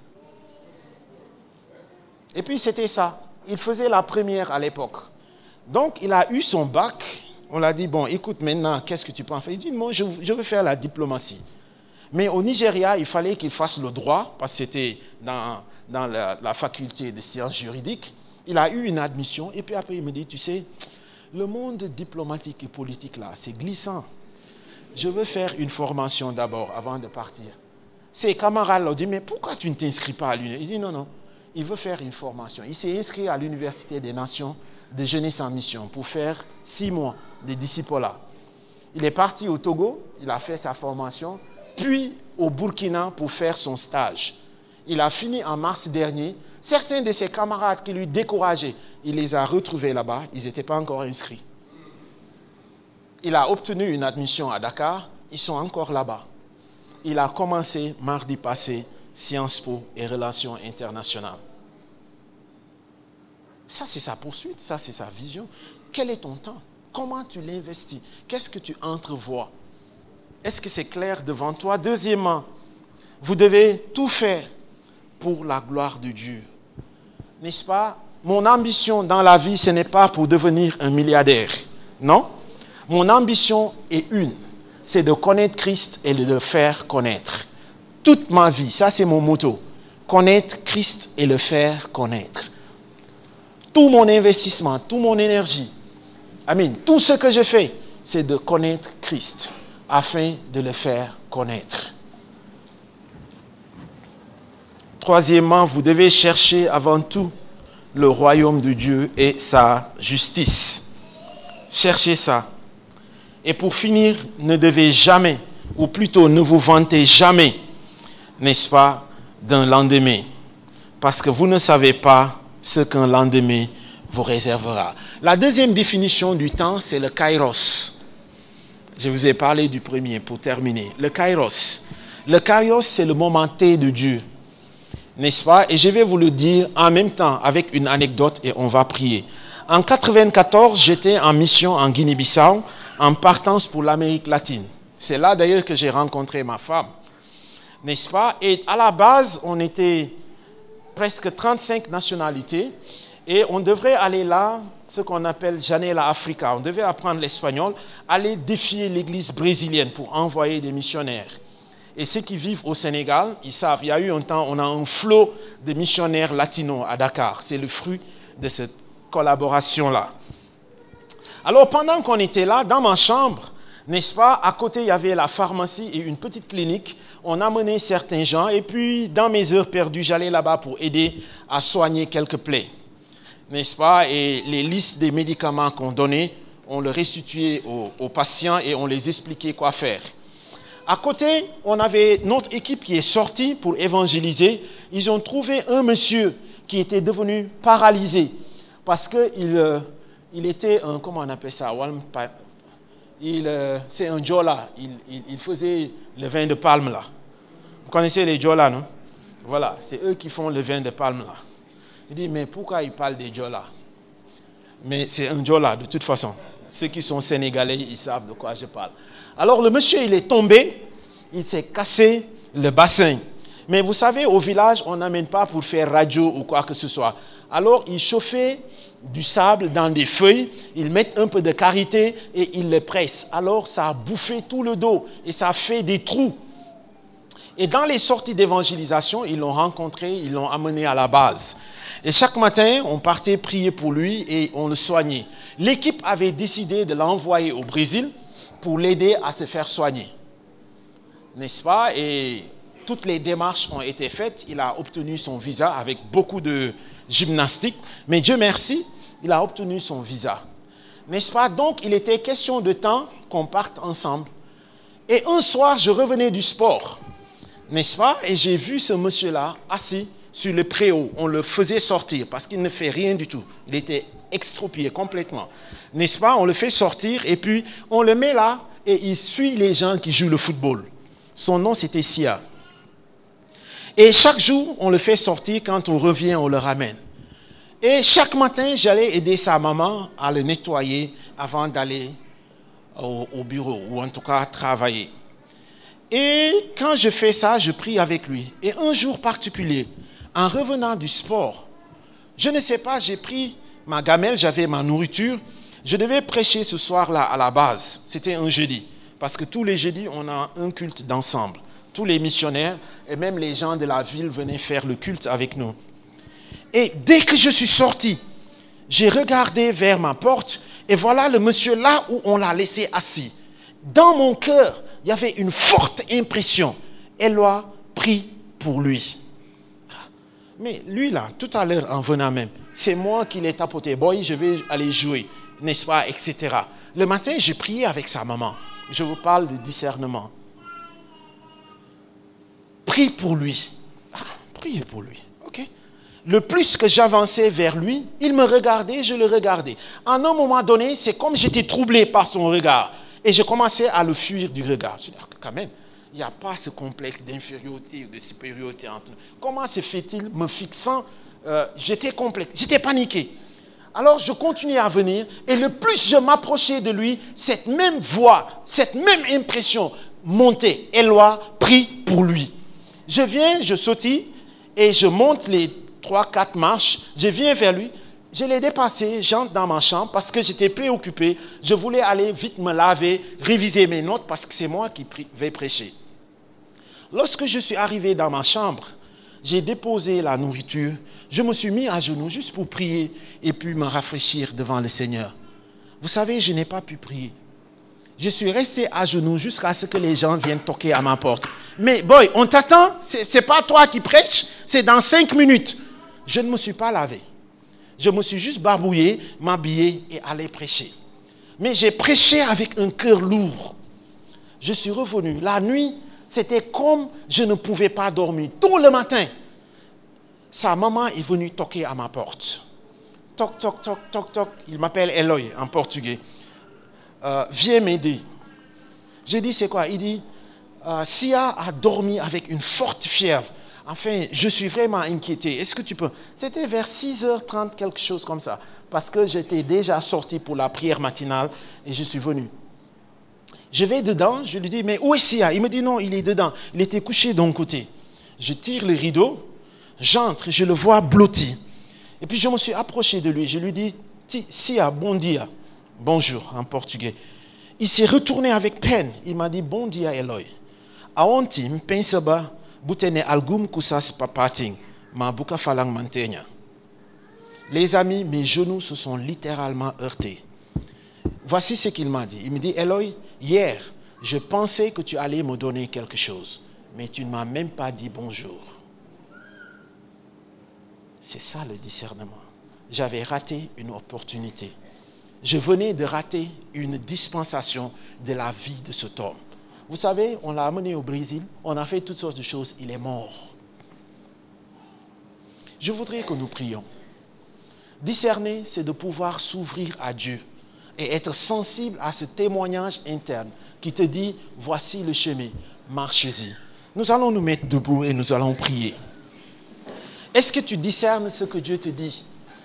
[SPEAKER 1] Et puis c'était ça. Il faisait la première à l'époque. Donc, il a eu son bac. On l'a dit, bon, écoute, maintenant, qu'est-ce que tu peux en faire? Il dit, moi, je, je veux faire la diplomatie. Mais au Nigeria, il fallait qu'il fasse le droit, parce que c'était dans, dans la, la faculté de sciences juridiques. Il a eu une admission, et puis après, il me dit, tu sais, le monde diplomatique et politique, là, c'est glissant. Je veux faire une formation d'abord, avant de partir. Ses camarades l'ont dit, mais pourquoi tu ne t'inscris pas à l'université? Il dit, non, non. Il veut faire une formation. Il s'est inscrit à l'Université des Nations de Jeunesse en Mission pour faire six mois de discipolat. Il est parti au Togo, il a fait sa formation, puis au Burkina pour faire son stage. Il a fini en mars dernier. Certains de ses camarades qui lui décourageaient, il les a retrouvés là-bas, ils n'étaient pas encore inscrits. Il a obtenu une admission à Dakar, ils sont encore là-bas. Il a commencé mardi passé Sciences Po et Relations internationales. Ça, c'est sa poursuite, ça, c'est sa vision. Quel est ton temps? Comment tu l'investis? Qu'est-ce que tu entrevois? Est-ce que c'est clair devant toi? Deuxièmement, vous devez tout faire pour la gloire de Dieu. N'est-ce pas? Mon ambition dans la vie, ce n'est pas pour devenir un milliardaire. Non? Mon ambition est une, c'est de connaître Christ et de le faire connaître. Toute ma vie, ça c'est mon motto. Connaître Christ et le faire connaître. Tout mon investissement, toute mon énergie, amen, tout ce que je fais, c'est de connaître Christ afin de le faire connaître. Troisièmement, vous devez chercher avant tout le royaume de Dieu et sa justice. Cherchez ça. Et pour finir, ne devez jamais, ou plutôt ne vous vantez jamais, n'est-ce pas, d'un lendemain. Parce que vous ne savez pas ce qu'un lendemain vous réservera. La deuxième définition du temps, c'est le kairos. Je vous ai parlé du premier pour terminer. Le kairos. Le kairos, c'est le moment T de Dieu. N'est-ce pas? Et je vais vous le dire en même temps avec une anecdote et on va prier. En mille neuf cent quatre-vingt-quatorze, j'étais en mission en Guinée-Bissau, en partance pour l'Amérique latine. C'est là d'ailleurs que j'ai rencontré ma femme. N'est-ce pas? Et à la base, on était presque trente-cinq nationalités. Et on devrait aller là, ce qu'on appelle Janela Africa. On devait apprendre l'espagnol, aller défier l'église brésilienne pour envoyer des missionnaires. Et ceux qui vivent au Sénégal, ils savent, il y a eu un temps, on a un flot de missionnaires latinos à Dakar. C'est le fruit de cette collaboration-là. Alors, pendant qu'on était là, dans ma chambre, n'est-ce pas, à côté, il y avait la pharmacie et une petite clinique. On amenait certains gens et puis, dans mes heures perdues, j'allais là-bas pour aider à soigner quelques plaies. N'est-ce pas? Et les listes des médicaments qu'on donnait, on les restituait aux, aux patients et on les expliquait quoi faire. À côté, on avait notre équipe qui est sortie pour évangéliser. Ils ont trouvé un monsieur qui était devenu paralysé parce qu'il euh, il était un, comment on appelle ça? Il, euh, c'est un Djola. Il, il, il faisait le vin de palme là. Vous connaissez les Djola, non? Voilà, c'est eux qui font le vin de palme là. Il dit, mais pourquoi il parle des Djola? Mais c'est un Djola, de toute façon. Ceux qui sont sénégalais, ils savent de quoi je parle. Alors le monsieur, il est tombé, il s'est cassé le bassin. Mais vous savez, au village, on n'amène pas pour faire radio ou quoi que ce soit. Alors, ils chauffaient du sable dans des feuilles, ils mettent un peu de karité et ils le pressent. Alors, ça a bouffé tout le dos et ça a fait des trous. Et dans les sorties d'évangélisation, ils l'ont rencontré, ils l'ont amené à la base. Et chaque matin, on partait prier pour lui et on le soignait. L'équipe avait décidé de l'envoyer au Brésil pour l'aider à se faire soigner. N'est-ce pas? Et toutes les démarches ont été faites. Il a obtenu son visa avec beaucoup de gymnastique. Mais Dieu merci, il a obtenu son visa. N'est-ce pas? Donc, il était question de temps qu'on parte ensemble. Et un soir, je revenais du sport. N'est-ce pas? Et j'ai vu ce monsieur-là assis sur le préau. On le faisait sortir parce qu'il ne fait rien du tout. Il était extropié complètement. N'est-ce pas? On le fait sortir et puis on le met là et il suit les gens qui jouent le football. Son nom, c'était Sia. Et chaque jour, on le fait sortir. Quand on revient, on le ramène. Et chaque matin, j'allais aider sa maman à le nettoyer avant d'aller au, au bureau ou en tout cas travailler. Et quand je fais ça, je prie avec lui. Et un jour particulier, en revenant du sport, je ne sais pas, j'ai pris ma gamelle, j'avais ma nourriture. Je devais prêcher ce soir-là à la base. C'était un jeudi. Parce que tous les jeudis, on a un culte d'ensemble. Tous les missionnaires et même les gens de la ville venaient faire le culte avec nous. Et dès que je suis sorti, j'ai regardé vers ma porte et voilà le monsieur là où on l'a laissé assis. Dans mon cœur, il y avait une forte impression. Eloi prie pour lui. Mais lui là, tout à l'heure en venant même, c'est moi qui l'ai tapoté. Boy, je vais aller jouer, n'est-ce pas, et cetera. Le matin, j'ai prié avec sa maman. Je vous parle de discernement. Prie pour lui. Ah, priez pour lui. Ok. Le plus que j'avançais vers lui, il me regardait, je le regardais. À un moment donné, c'est comme j'étais troublé par son regard. Et je commençais à le fuir du regard. Je dis, quand même, il n'y a pas ce complexe d'infériorité ou de supériorité entre nous. Comment se fait-il, me fixant, euh, j'étais complexe, j'étais paniqué. Alors je continuais à venir et le plus je m'approchais de lui, cette même voix, cette même impression montait. Eloi prie pour lui. Je viens, je sautille et je monte les trois, quatre marches. Je viens vers lui. Je l'ai dépassé, j'entre dans ma chambre parce que j'étais préoccupé. Je voulais aller vite me laver, réviser mes notes parce que c'est moi qui vais prêcher. Lorsque je suis arrivé dans ma chambre, j'ai déposé la nourriture. Je me suis mis à genoux juste pour prier et puis me rafraîchir devant le Seigneur. Vous savez, je n'ai pas pu prier. Je suis resté à genoux jusqu'à ce que les gens viennent toquer à ma porte. Mais boy, on t'attend, ce n'est pas toi qui prêches, c'est dans cinq minutes. Je ne me suis pas lavé. Je me suis juste barbouillé, m'habillé et allé prêcher. Mais j'ai prêché avec un cœur lourd. Je suis revenu. La nuit, c'était comme je ne pouvais pas dormir. Tout le matin, sa maman est venue toquer à ma porte. Toc, toc, toc, toc, toc. Il m'appelle Eloy en portugais. Euh, viens m'aider. J'ai dit, c'est quoi? Il dit, euh, Sia a dormi avec une forte fièvre. Enfin, je suis vraiment inquiété. Est-ce que tu peux? C'était vers six heures trente, quelque chose comme ça. Parce que j'étais déjà sorti pour la prière matinale et je suis venu. Je vais dedans, je lui dis, mais où est Sia? Il me dit, non, il est dedans. Il était couché d'un côté. Je tire le rideau, J'entre, je le vois blotti. Et puis je me suis approché de lui. Je lui dis, Sia, bon dia. Bonjour en portugais. Il s'est retourné avec peine. Il m'a dit, bon dia, Eloy. Aonti, mpensaba, boutene algum kusas papating, ma buka falang mantenya. Les amis, mes genoux se sont littéralement heurtés. Voici ce qu'il m'a dit. Il me dit, Eloy, hier, je pensais que tu allais me donner quelque chose, mais tu ne m'as même pas dit bonjour. C'est ça le discernement. J'avais raté une opportunité. Je venais de rater une dispensation de la vie de cet homme. Vous savez, on l'a amené au Brésil, on a fait toutes sortes de choses, il est mort. Je voudrais que nous prions. Discerner, c'est de pouvoir s'ouvrir à Dieu et être sensible à ce témoignage interne qui te dit, voici le chemin, marchez-y. Nous allons nous mettre debout et nous allons prier. Est-ce que tu discernes ce que Dieu te dit?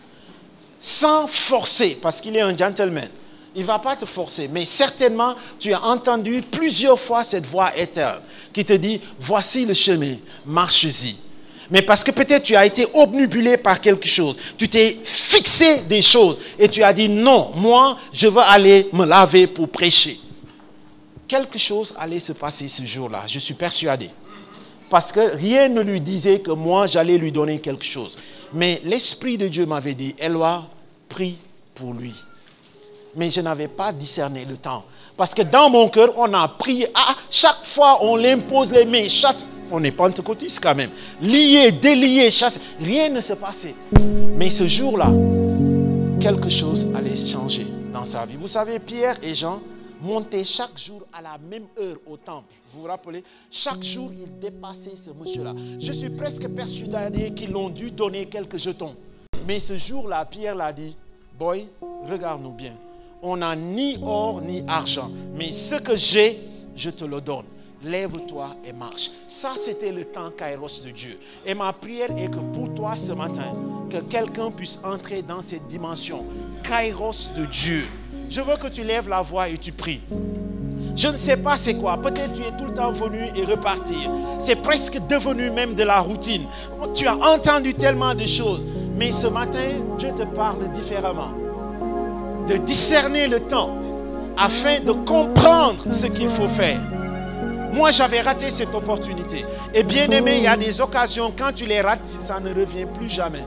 [SPEAKER 1] Sans forcer, parce qu'il est un gentleman. Il ne va pas te forcer, mais certainement, tu as entendu plusieurs fois cette voix éternelle qui te dit, voici le chemin, marchez-y. Mais parce que peut-être tu as été obnubilé par quelque chose, tu t'es fixé des choses et tu as dit, non, moi, je veux aller me laver pour prêcher. Quelque chose allait se passer ce jour-là, je suis persuadé. Parce que rien ne lui disait que moi, j'allais lui donner quelque chose. Mais l'Esprit de Dieu m'avait dit, Éloi, prie pour lui. Mais je n'avais pas discerné le temps. Parce que dans mon cœur, on a prié. Ah, chaque fois, on l'impose les mains, chasse. On est pentecôtiste quand même. Lié, délié, chasse. Rien ne se passait. Mais ce jour-là, quelque chose allait changer dans sa vie. Vous savez, Pierre et Jean montaient chaque jour à la même heure au temple. Vous vous rappelez? Chaque jour, ils dépassaient ce monsieur-là. Je suis presque persuadé qu'ils l'ont dû donner quelques jetons. Mais ce jour-là, Pierre l'a dit, boy, regarde-nous bien. On n'a ni or ni argent, mais ce que j'ai, je te le donne. Lève-toi et marche. Ça, c'était le temps kairos de Dieu. Et ma prière est que pour toi ce matin, que quelqu'un puisse entrer dans cette dimension kairos de Dieu. Je veux que tu lèves la voix et tu pries. Je ne sais pas c'est quoi. Peut-être tu es tout le temps venu et repartir. C'est presque devenu même de la routine. Tu as entendu tellement de choses. Mais ce matin, Dieu te parle différemment. De discerner le temps afin de comprendre ce qu'il faut faire. Moi, j'avais raté cette opportunité. Et bien aimé, il y a des occasions, quand tu les rates, ça ne revient plus jamais.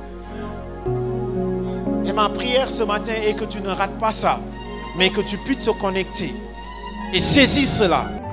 [SPEAKER 1] Et ma prière ce matin est que tu ne rates pas ça, mais que tu puisses te connecter et saisir cela.